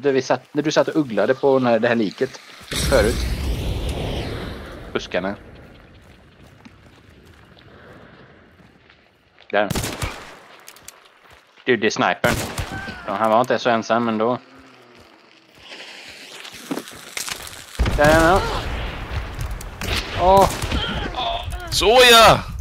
När du satt och ugglade på det här liket förut. Buskarna. Där. Du, det är snipern. Ja, han var inte så ensam ändå. Där är han. Åh! Så ja!